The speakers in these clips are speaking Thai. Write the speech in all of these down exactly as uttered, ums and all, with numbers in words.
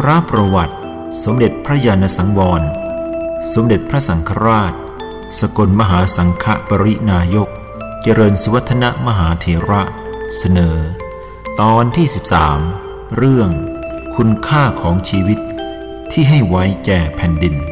ระประวัติสมเด็จพระญาณสังวรสมเด็จพระสังฆราชสกลมหาสังฆปรินายกเจริญสุวัฒนมหาเถระเสนอตอนที่สิบสามเรื่องคุณค่าของชีวิตที่ให้ไว้แก่แผ่นดิน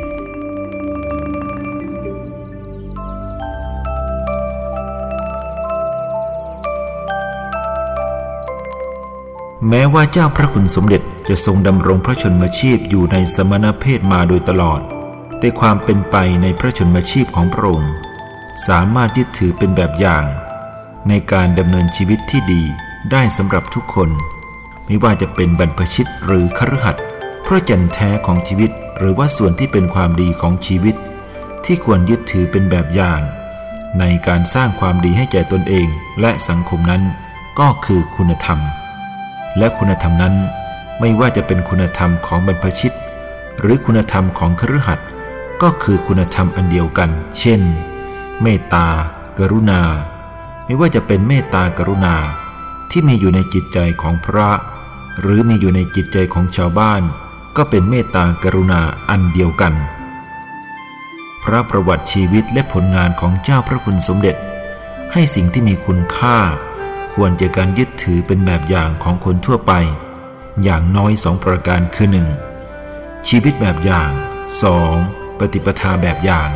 แม้ว่าเจ้าพระคุณสมเด็จจะทรงดำรงพระชนมชีพอยู่ในสมณเพศมาโดยตลอดแต่ความเป็นไปในพระชนมชีพของพระองค์สามารถยึดถือเป็นแบบอย่างในการดำเนินชีวิตที่ดีได้สำหรับทุกคนไม่ว่าจะเป็นบรรพชิตหรือคฤหัสถ์เพราะแก่นแท้ของชีวิตหรือว่าส่วนที่เป็นความดีของชีวิตที่ควรยึดถือเป็นแบบอย่างในการสร้างความดีให้แก่ตนเองและสังคมนั้นก็คือคุณธรรมและคุณธรรมนั้นไม่ว่าจะเป็นคุณธรรมของบรรพชิตหรือคุณธรรมของคฤหัสถ์ก็คือคุณธรรมอันเดียวกันเช่นเมตตากรุณาไม่ว่าจะเป็นเมตตากรุณาที่มีอยู่ในจิตใจของพระหรือมีอยู่ในจิตใจของชาวบ้านก็เป็นเมตตากรุณาอันเดียวกันพระประวัติชีวิตและผลงานของเจ้าพระคุณสมเด็จให้สิ่งที่มีคุณค่าควรจะการยึดถือเป็นแบบอย่างของคนทั่วไปอย่างน้อยสองประการคือหนึ่งชีวิตแบบอย่างสองปฏิปทาแบบอย่าง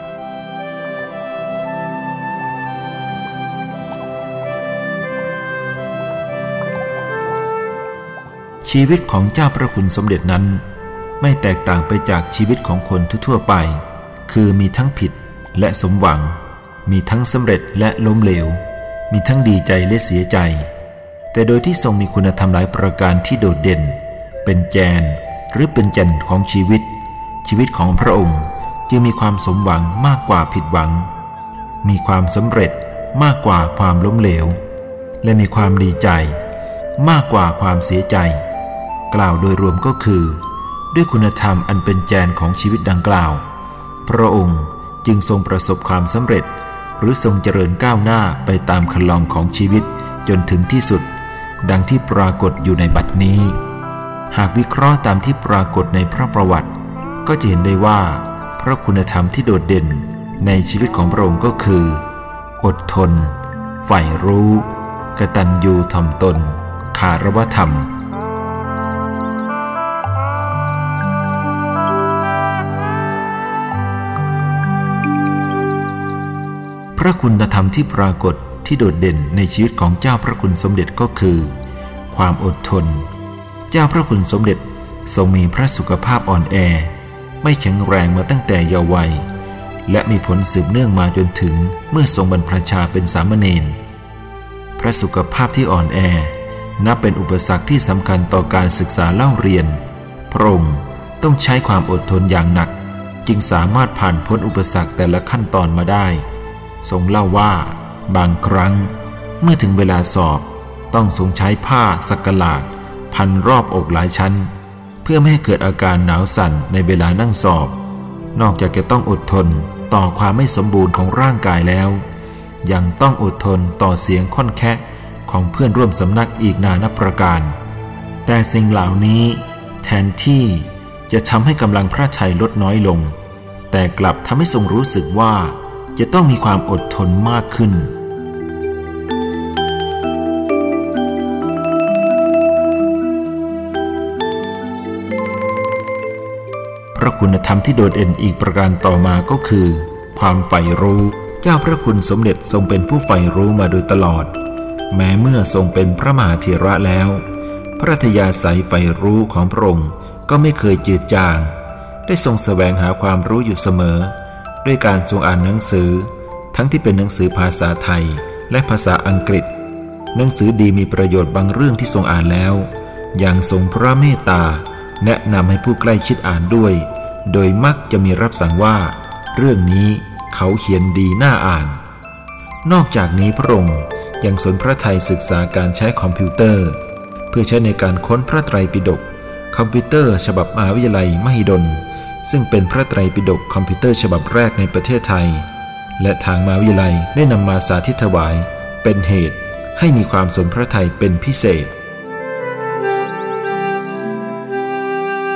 ชีวิตของเจ้าพระคุณสมเด็จนั้นไม่แตกต่างไปจากชีวิตของคนทั่วไปคือมีทั้งผิดและสมหวังมีทั้งสำเร็จและล้มเหลวมีทั้งดีใจและเสียใจแต่โดยที่ทรงมีคุณธรรมหลายประการที่โดดเด่นเป็นแกนหรือเป็นแก่นของชีวิตชีวิตของพระองค์จึงมีความสมหวังมากกว่าผิดหวังมีความสำเร็จมากกว่าความล้มเหลวและมีความดีใจมากกว่าความเสียใจกล่าวโดยรวมก็คือด้วยคุณธรรมอันเป็นแกนของชีวิตดังกล่าวพระองค์จึงทรงประสบความสำเร็จหรือทรงเจริญก้าวหน้าไปตามคันลองของชีวิตจนถึงที่สุดดังที่ปรากฏอยู่ในบัดนี้หากวิเคราะห์ตามที่ปรากฏในพระประวัติก็จะเห็นได้ว่าพระคุณธรรมที่โดดเด่นในชีวิตของพระองค์ก็คืออดทนใฝ่รู้กตัญญูถ่อมตนคารวธรรมพระคุณธรรมที่ปรากฏที่โดดเด่นในชีวิตของเจ้าพระคุณสมเด็จก็คือความอดทนเจ้าพระคุณสมเด็จทรงมีพระสุขภาพอ่อนแอไม่แข็งแรงมาตั้งแต่เยาว์วัยและมีผลสืบเนื่องมาจนถึงเมื่อทรงบรรพชาเป็นสามเณรพระสุขภาพที่อ่อนแอนับเป็นอุปสรรคที่สำคัญต่อการศึกษาเล่าเรียนพระองค์ต้องใช้ความอดทนอย่างหนักจึงสามารถผ่านพ้นอุปสรรคแต่ละขั้นตอนมาได้ทรงเล่าว่าบางครั้งเมื่อถึงเวลาสอบต้องทรงใช้ผ้าสักหลาดพันรอบอกหลายชั้นเพื่อไม่ให้เกิดอาการหนาวสั่นในเวลานั่งสอบนอกจากจะต้องอดทนต่อความไม่สมบูรณ์ของร่างกายแล้วยังต้องอดทนต่อเสียงค่อนแคะของเพื่อนร่วมสำนักอีกนานับประการแต่สิ่งเหล่านี้แทนที่จะทำให้กำลังพระทัยลดน้อยลงแต่กลับทำให้ทรงรู้สึกว่าจะต้องมีความอดทนมากขึ้นพระคุณธรรมที่โดดเด่นอีกประการต่อมาก็คือความใฝ่รู้เจ้าพระคุณสมเด็จทรงเป็นผู้ใฝ่รู้มาโดยตลอดแม้เมื่อทรงเป็นพระมหาเถระแล้วพระอัธยาศัยใฝ่รู้ของพระองค์ก็ไม่เคยจืดจางได้ทรงแสวงหาความรู้อยู่เสมอด้วยการทรงอ่านหนังสือทั้งที่เป็นหนังสือภาษาไทยและภาษาอังกฤษหนังสือดีมีประโยชน์บางเรื่องที่ทรงอ่านแล้วยังทรงพระเมตตาแนะนำให้ผู้ใกล้ชิดอ่านด้วยโดยมักจะมีรับสั่งว่าเรื่องนี้เขาเขียนดีน่าอ่านนอกจากนี้พระองค์ยังสนพระทัยศึกษาการใช้คอมพิวเตอร์เพื่อใช้ในการค้นพระไตรปิฎกคอมพิวเตอร์ฉบับมหาวิทยาลัยมหิดลซึ่งเป็นพระไตรปิฎกคอมพิวเตอร์ฉบับแรกในประเทศไทยและทางมหาวิทยาลัยได้นำมาสาธิตถวายเป็นเหตุให้มีความสนพระทัยเป็นพิเศษ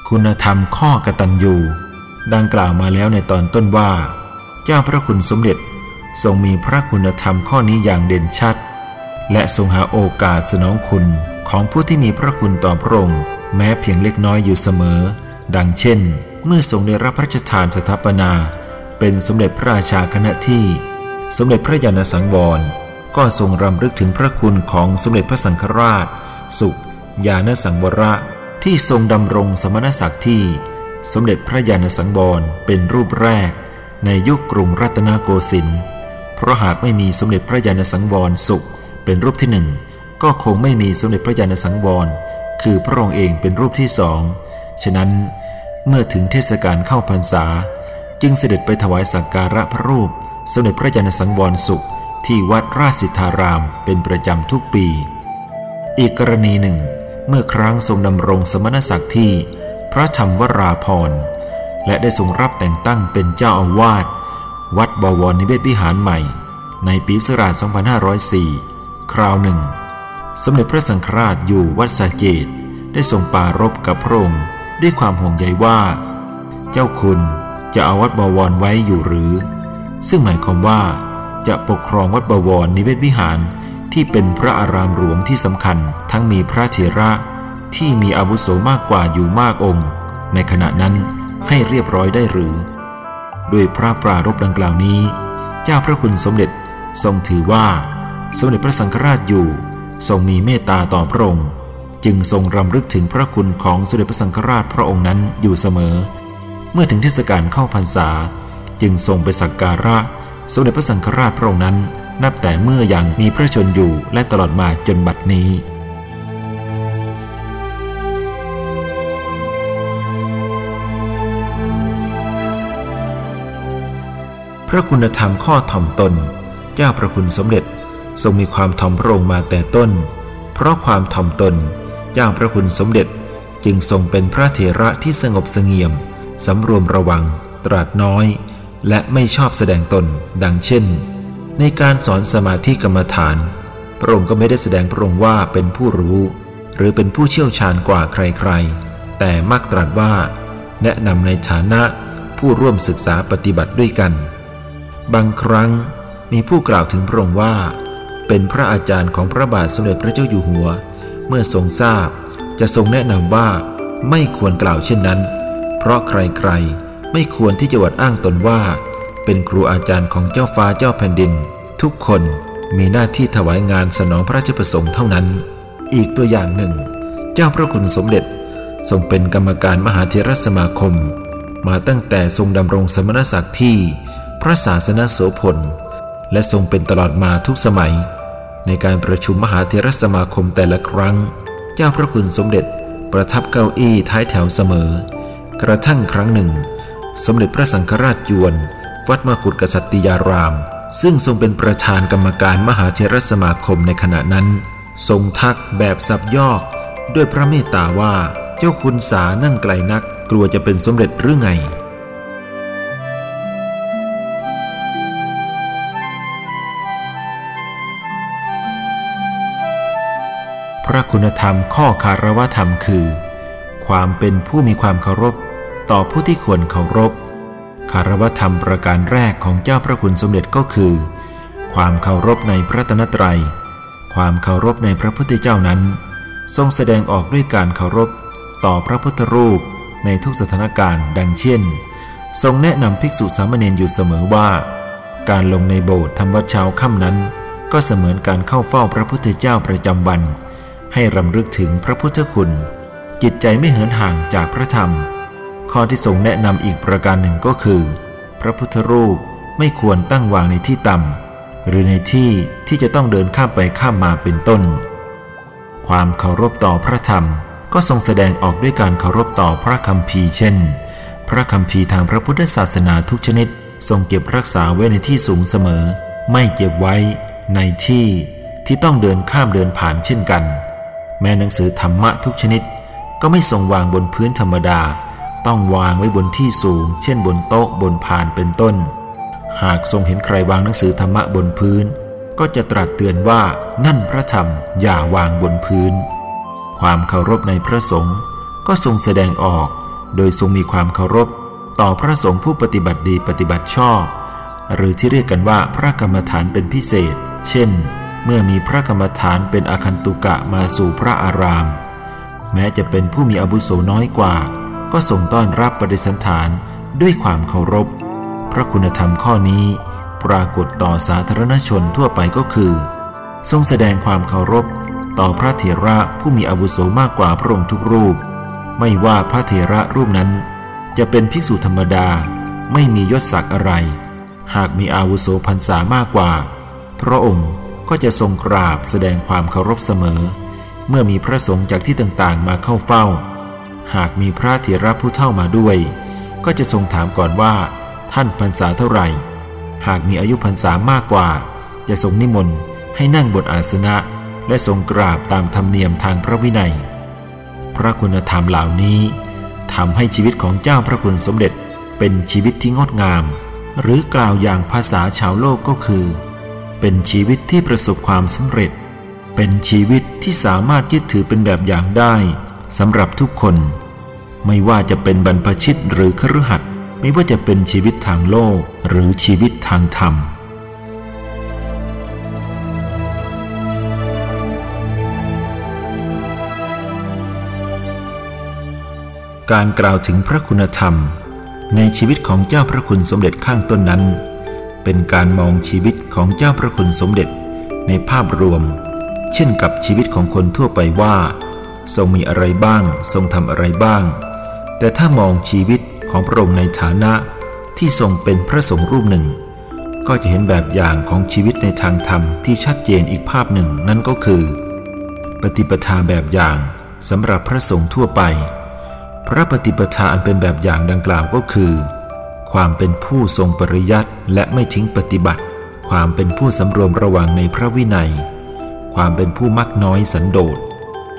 คุณธรรมข้อกตัญญูดังกล่าวมาแล้วในตอนต้นว่าเจ้าพระคุณสมเด็จทรงมีพระคุณธรรมข้อนี้อย่างเด่นชัดและทรงหาโอกาสสนองคุณของผู้ที่มีพระคุณต่อพระองค์แม้เพียงเล็กน้อยอยู่เสมอดังเช่นเมื่อทรงได้รับพระราชทานสถาปนาเป็นสมเด็จพระราชาคณะที่สมเด็จพระญาณสังวรก็ทรงรำลึกถึงพระคุณของสมเด็จพระสังฆราชสุญาณสังวรที่ทรงดำรงสมณศักดิ์ที่สมเด็จพระญาณสังวรเป็นรูปแรกในยุคกรุงรัตนโกสินทร์เพราะหากไม่มีสมเด็จพระญาณสังวรสุเป็นรูปที่หนึ่งก็คงไม่มีสมเด็จพระญาณสังวรคือพระองค์เองเป็นรูปที่สองฉะนั้นเมื่อถึงเทศกาลเข้าพรรษาจึงเสด็จไปถวายสักการะพระรูปสมเด็จพระญาณสังวรสุที่วัดราชสิทธารามเป็นประจำทุกปีอีกกรณีหนึ่งเมื่อครั้งทรงดำรงสมณศักดิ์ที่พระธรรมวราภรณ์และได้ทรงรับแต่งตั้งเป็นเจ้าอาวาสวัดบวรนิเวศวิหารใหม่ในปีพุทธศักราชสองพันห้าร้อยสี่คราวหนึ่งสมเด็จพระสังฆราชอยู่วัดสะเกษได้ทรงปรารภกับพระองค์ด้วยความห่วงใยว่าเจ้าคุณจะเอาวัดบวรไว้อยู่หรือซึ่งหมายความว่าจะปกครองวัดบวรนิเวศวิหารที่เป็นพระอารามหลวงที่สำคัญทั้งมีพระเถระที่มีอาวุโสมากกว่าอยู่มากองค์ในขณะนั้นให้เรียบร้อยได้หรือด้วยพระปรารภดังกล่าวนี้เจ้าพระคุณสมเด็จทรงถือว่าสมเด็จพระสังฆราชอยู่ทรงมีเมตตาต่อพระองค์จึงทรงรำลึกถึงพระคุณของสมเด็จพระสังฆราชพระองค์นั้นอยู่เสมอเมื่อถึงเทศกาลเข้าพรรษาจึงทรงไปสักการะสมเด็จพระสังฆราชพระองค์นั้นนับแต่เมื่อยังมีพระชนอยู่และตลอดมาจนบัดนี้พระคุณธรรมข้อถ่อมตนเจ้าพระคุณสมเด็จทรงมีความถ่อมพระองค์มาแต่ต้นเพราะความถ่อมตนเจ้าพระคุณสมเด็จจึงทรงเป็นพระเถระที่สงบเสงี่ยมสำรวมระวังตรัสน้อยและไม่ชอบแสดงตนดังเช่นในการสอนสมาธิกรรมฐานพระองค์ก็ไม่ได้แสดงพระองค์ว่าเป็นผู้รู้หรือเป็นผู้เชี่ยวชาญกว่าใครๆแต่มักตรัสว่าแนะนำในฐานะผู้ร่วมศึกษาปฏิบัติด้วยกันบางครั้งมีผู้กล่าวถึงพระองค์ว่าเป็นพระอาจารย์ของพระบาทสมเด็จพระเจ้าอยู่หัวเมื่อทรงทราบจะทรงแนะนำว่าไม่ควรกล่าวเช่นนั้นเพราะใครๆไม่ควรที่จะอวดอ้างตนว่าเป็นครูอาจารย์ของเจ้าฟ้าเจ้าแผ่นดินทุกคนมีหน้าที่ถวายงานสนองพระราชประสงค์เท่านั้นอีกตัวอย่างหนึ่งเจ้าพระคุณสมเด็จทรงเป็นกรรมการมหาเถรสมาคมมาตั้งแต่ทรงดำรงสมณศักดิ์ที่พระศาสนโสพลและทรงเป็นตลอดมาทุกสมัยในการประชุมมหาเถรสมาคมแต่ละครั้งเจ้าพระคุณสมเด็จประทับเก้าอี้ท้ายแถวเสมอกระทั่งครั้งหนึ่งสมเด็จพระสังฆราชยวนวัดมกุฏกษัตริยารามซึ่งทรงเป็นประธานกรรมการมหาเถรสมาคมในขณะนั้นทรงทักแบบสับยอกด้วยพระเมตตาว่าเจ้าคุณสานั่งไกลนักกลัวจะเป็นสมเด็จหรือไงพระคุณธรรมข้อคารวะธรรมคือความเป็นผู้มีความเคารพต่อผู้ที่ควรเคารพคารวะธรรมประการแรกของเจ้าพระคุณสมเด็จก็คือความเคารพในพระรัตนตรัยความเคารพในพระพุทธเจ้านั้นทรงแสดงออกด้วยการเคารพต่อพระพุทธรูปในทุกสถานการณ์ดังเช่นทรงแนะนำภิกษุสามเณรอยู่เสมอว่าการลงในโบสถ์ทำวัดเช้าค่ำนั้นก็เสมือนการเข้าเฝ้าพระพุทธเจ้าประจำวันให้รำลึกถึงพระพุทธคุณจิตใจไม่เหินห่างจากพระธรรมข้อที่ทรงแนะนำอีกประการหนึ่งก็คือพระพุทธรูปไม่ควรตั้งวางในที่ต่ำหรือในที่ที่จะต้องเดินข้ามไปข้ามมาเป็นต้นความเคารพต่อพระธรรมก็ทรงแสดงออกด้วยการเคารพต่อพระคัมภีร์เช่นพระคัมภีร์ทางพระพุทธศาสนาทุกชนิดทรงเก็บรักษาไว้ในที่สูงเสมอไม่เก็บไว้ในที่ที่ต้องเดินข้ามเดินผ่านเช่นกันแม้หนังสือธรรมะทุกชนิดก็ไม่ทรงวางบนพื้นธรรมดาต้องวางไว้บนที่สูงเช่นบนโต๊ะบนพานเป็นต้นหากทรงเห็นใครวางหนังสือธรรมะบนพื้นก็จะตรัสเตือนว่านั่นพระธรรมอย่าวางบนพื้นความเคารพในพระสงฆ์ก็ทรงแสดงออกโดยทรงมีความเคารพต่อพระสงฆ์ผู้ปฏิบัติดีปฏิบัติชอบหรือที่เรียกกันว่าพระกรรมฐานเป็นพิเศษเช่นเมื่อมีพระกรรมฐานเป็นอาคันตุกะมาสู่พระอารามแม้จะเป็นผู้มีอาวุโสน้อยกว่าก็ทรงต้อนรับปฏิสันถานด้วยความเคารพพระคุณธรรมข้อนี้ปรากฏต่อสาธารณชนทั่วไปก็คือทรงแสดงความเคารพต่อพระเถระผู้มีอาวุโสมากกว่าพระองค์ทุกรูปไม่ว่าพระเถระรูปนั้นจะเป็นภิกษุธรรมดาไม่มียศศักดิ์อะไรหากมีอาวุโสพรรษามากกว่าพระองค์ก็จะทรงกราบแสดงความเคารพเสมอเมื่อมีพระสงฆ์จากที่ต่างๆมาเข้าเฝ้าหากมีพระเถระผู้เฒ่ามาด้วยก็จะทรงถามก่อนว่าท่านพรรษาเท่าไหร่หากมีอายุพรรษามากกว่าจะทรงนิมนต์ให้นั่งบนอาสนะและทรงกราบตามธรรมเนียมทางพระวินัยพระคุณธรรมเหล่านี้ทำให้ชีวิตของเจ้าพระคุณสมเด็จเป็นชีวิตที่งดงามหรือกล่าวอย่างภาษาชาวโลกก็คือเป็นชีวิตที่ประสบความสำเร็จเป็นชีวิตที่สามารถยึดถือเป็นแบบอย่างได้สำหรับทุกคนไม่ว่าจะเป็นบรรพชิตหรือคฤหัสถ์ไม่ว่าจะเป็นชีวิตทางโลกหรือชีวิตทางธรรมการกล่าวถึงพระคุณธรรมในชีวิตของเจ้าพระคุณสมเด็จข้างต้นนั้นเป็นการมองชีวิตของเจ้าพระคุณสมเด็จในภาพรวมเช่นกับชีวิตของคนทั่วไปว่าทรงมีอะไรบ้างทรงทำอะไรบ้างแต่ถ้ามองชีวิตของพระองค์ในฐานะที่ทรงเป็นพระสงฆ์รูปหนึ่งก็จะเห็นแบบอย่างของชีวิตในทางธรรมที่ชัดเจนอีกภาพหนึ่งนั่นก็คือปฏิปทาแบบอย่างสำหรับพระสงฆ์ทั่วไปพระปฏิปทาอันเป็นแบบอย่างดังกล่าวก็คือความเป็นผู้ทรงปริยัติและไม่ทิ้งปฏิบัติความเป็นผู้สำรวมระวังในพระวินัยความเป็นผู้มักน้อยสันโดษ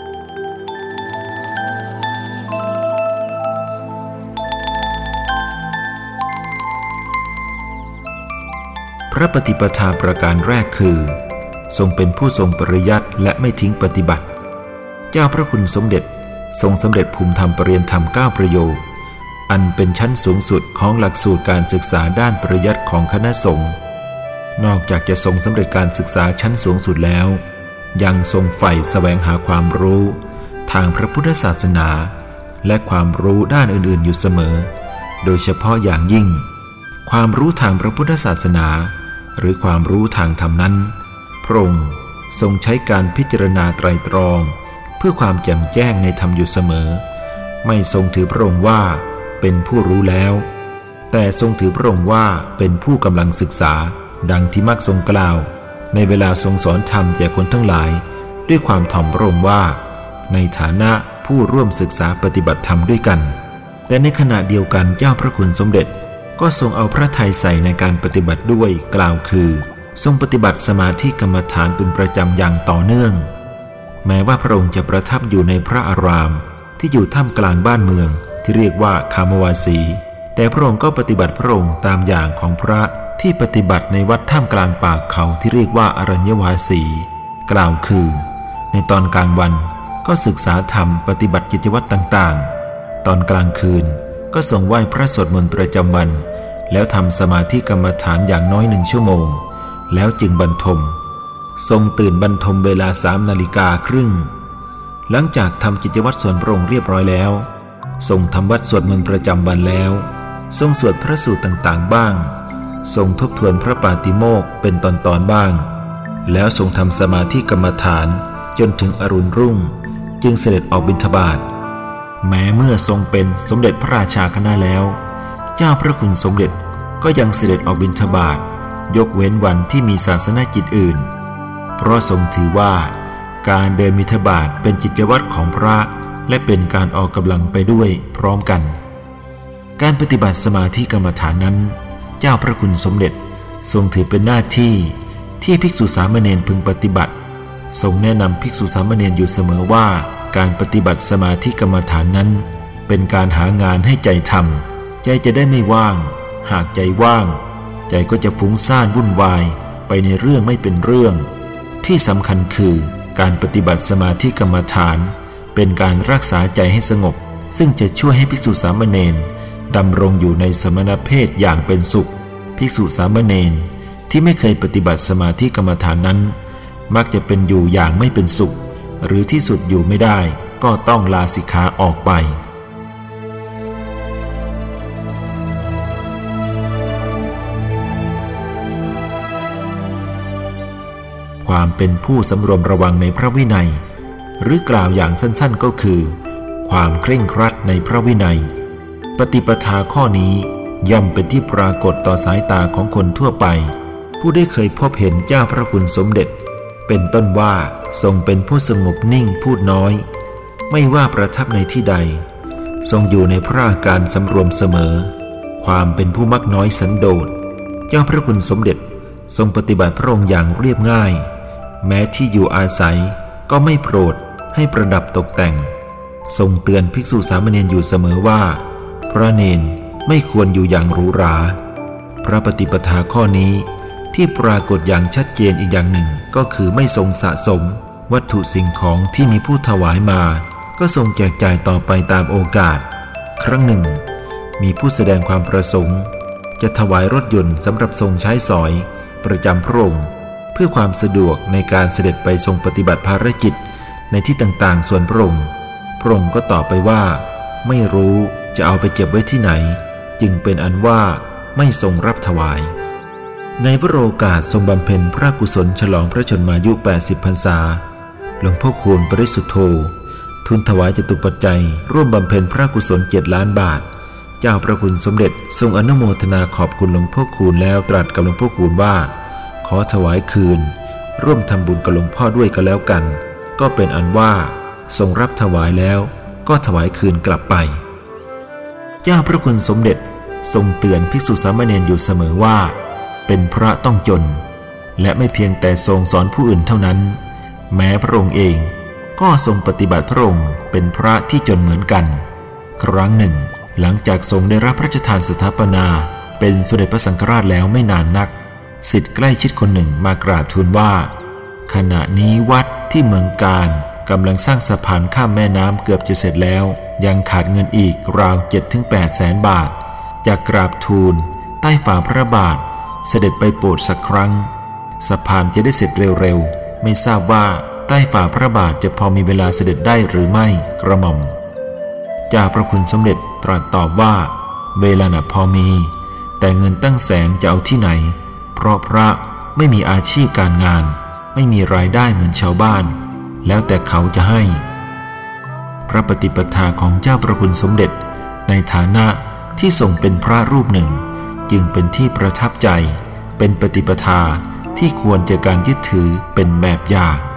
พระปฏิปทาประการแรกคือทรงเป็นผู้ทรงปริยัติและไม่ทิ้งปฏิบัติเจ้าพระคุณสมเด็จทรงสำเร็จภูมิธรรมปรริยนธรรมเก้าประโยคอันเป็นชั้นสูงสุดของหลักสูตรการศึกษาด้านปริยัติของคณะสงฆ์นอกจากจะทรงสำเร็จการศึกษาชั้นสูงสุดแล้วยังทรงใฝ่แสวงหาความรู้ทางพระพุทธศาสนาและความรู้ด้านอื่นๆอยู่เสมอโดยเฉพาะอย่างยิ่งความรู้ทางพระพุทธศาสนาหรือความรู้ทางธรรมนั้นพระองค์ทรงใช้การพิจารณาไตร่ตรองเพื่อความแจ่มแจ้งในธรรมอยู่เสมอไม่ทรงถือพระองค์ว่าเป็นผู้รู้แล้วแต่ทรงถือพระองค์ว่าเป็นผู้กำลังศึกษาดังที่มักทรงกล่าวในเวลาทรงสอนธรรมแก่คนทั้งหลายด้วยความถ่อมพระองค์ว่าในฐานะผู้ร่วมศึกษาปฏิบัติธรรมด้วยกันแต่ในขณะเดียวกันเจ้าพระคุณสมเด็จก็ทรงเอาพระทัยใส่ในการปฏิบัติด้วยกล่าวคือทรงปฏิบัติสมาธิกรรมฐานเป็นประจำอย่างต่อเนื่องแม้ว่าพระองค์จะประทับอยู่ในพระอารามที่อยู่ท่ามกลางบ้านเมืองที่เรียกว่าคามวาสีแต่พระองค์ก็ปฏิบัติพระองค์ตามอย่างของพระที่ปฏิบัติในวัดท่ามกลางป่าเขาที่เรียกว่าอรัญญวาสีกล่าวคือในตอนกลางวันก็ศึกษาธรรมปฏิบัติกิจวัตรต่างๆตอนกลางคืนก็ทรงไหว้พระสวดมนต์ประจำวันแล้วทำสมาธิกรรมฐานอย่างน้อยหนึ่งชั่วโมงแล้วจึงบรรทมทรงตื่นบรรทมเวลาสามนาฬิกาครึ่งหลังจากทำกิจวัตรส่วนพระองค์เรียบร้อยแล้วทรงทำวัดสวดมนต์ประจำวันแล้วทรงสวดพระสูตรต่างๆบ้างทรงทบทวนพระปาติโมกข์เป็นตอนๆบ้างแล้วทรงทำสมาธิกรรมฐานจนถึงอรุณรุ่งจึงเสด็จออกบิณฑบาตแม้เมื่อทรงเป็นสมเด็จพระราชาคณะแล้วเจ้าพระคุณสมเด็จก็ยังเสด็จออกบิณฑบาตยกเว้นวันที่มีศาสนกิจอื่นเพราะทรงถือว่าการเดินบิณฑบาตเป็นกิจวัตรของพระและเป็นการออกกำลังไปด้วยพร้อมกันการปฏิบัติสมาธิกรรมฐานนั้นเจ้าพระคุณสมเด็จทรงถือเป็นหน้าที่ที่ภิกษุสามเณรพึงปฏิบัติทรงแนะนำภิกษุสามเณรอยู่เสมอว่าการปฏิบัติสมาธิกรรมฐานนั้นเป็นการหางานให้ใจทำใจจะได้ไม่ว่างหากใจว่างใจก็จะฟุ้งซ่านวุ่นวายไปในเรื่องไม่เป็นเรื่องที่สำคัญคือการปฏิบัติสมาธิกรรมฐานเป็นการรักษาใจให้สงบซึ่งจะช่วยให้ภิกษุสามเณรดำรงอยู่ในสมณเพศอย่างเป็นสุขภิกษุสามเณรที่ไม่เคยปฏิบัติสมาธิกรรมฐานนั้นมักจะเป็นอยู่อย่างไม่เป็นสุขหรือที่สุดอยู่ไม่ได้ก็ต้องลาสิกขาออกไปความเป็นผู้สำรวมระวังในพระวินัยหรือกล่าวอย่างสั้นๆก็คือความเคร่งครัดในพระวินัยปฏิปทาข้อนี้ย่อมเป็นที่ปรากฏต่อสายตาของคนทั่วไปผู้ได้เคยพบเห็นเจ้าพระคุณสมเด็จเป็นต้นว่าทรงเป็นผู้สงบนิ่งพูดน้อยไม่ว่าประทับในที่ใดทรงอยู่ในพระอาการสำรวมเสมอความเป็นผู้มักน้อยสันโดษเจ้าพระคุณสมเด็จทรงปฏิบัติพระองค์อย่างเรียบง่ายแม้ที่อยู่อาศัยก็ไม่โปรดให้ประดับตกแต่งทรงเตือนภิกษุสามเณรอยู่เสมอว่าพระเณรไม่ควรอยู่อย่างหรูหราพระปฏิปทาข้อนี้ที่ปรากฏอย่างชัดเจนอีกอย่างหนึ่งก็คือไม่ทรงสะสมวัตถุสิ่งของที่มีผู้ถวายมาก็ทรงแจกจ่ายต่อไปตามโอกาสครั้งหนึ่งมีผู้แสดงความประสงค์จะถวายรถยนต์สำหรับทรงใช้สอยประจำพระองค์เพื่อความสะดวกในการเสด็จไปทรงปฏิบัติภารกิจในที่ต่างๆส่วนพระองค์พระองค์ก็ตอบไปว่าไม่รู้จะเอาไปเก็บไว้ที่ไหนจึงเป็นอันว่าไม่ทรงรับถวายในพระโอกาสทรงบำเพ็ญพระกุศลฉลองพระชนมายุแปดสิบพรรษาหลวงพ่อคูณปริสุทโธทุนถวายจตุปัจจัยร่วมบำเพ็ญพระกุศลเจ็ดล้านบาทเจ้าพระคุณสมเด็จทรงอนุโมทนาขอบคุณหลวงพ่อคูณแล้วตรัสกับหลวงพ่อคูณว่าขอถวายคืนร่วมทำบุญกับหลวงพ่อด้วยก็แล้วกันก็เป็นอันว่าทรงรับถวายแล้วก็ถวายคืนกลับไปเจ้าพระคุณสมเด็จทรงเตือนภิกษุสามเณรอยู่เสมอว่าเป็นพระต้องจนและไม่เพียงแต่ทรงสอนผู้อื่นเท่านั้นแม้พระองค์เองก็ทรงปฏิบัติพระองค์เป็นพระที่จนเหมือนกันครั้งหนึ่งหลังจากทรงได้รับพระราชทานสถาปนาเป็นสมเด็จพระสังฆราชแล้วไม่นานนักศิษย์ใกล้ชิดคนหนึ่งมากราบทูลว่าขณะนี้วัดที่เมืองการกำลังสร้างสะพานข้ามแม่น้ำเกือบจะเสร็จแล้วยังขาดเงินอีกราว เจ็ดถึงแปด แสนบาทอยากกราบทูลใต้ฝ่าพระบาทเสด็จไปโปรดสักครั้งสะพานจะได้เสร็จเร็วๆไม่ทราบว่าใต้ฝ่าพระบาทจะพอมีเวลาเสด็จได้หรือไม่กระหม่อมเจ้าพระคุณสมเด็จตรัสตอบว่าเวลาน่ะพอมีแต่เงินตั้งแสนจะเอาที่ไหนเพราะพระไม่มีอาชีพการงานไม่มีรายได้เหมือนชาวบ้านแล้วแต่เขาจะให้พระปฏิปทาของเจ้าพระคุณสมเด็จในฐานะที่ทรงเป็นพระรูปหนึ่งจึงเป็นที่ประทับใจเป็นปฏิปทาที่ควรจะการยึดถือเป็นแบบอย่าง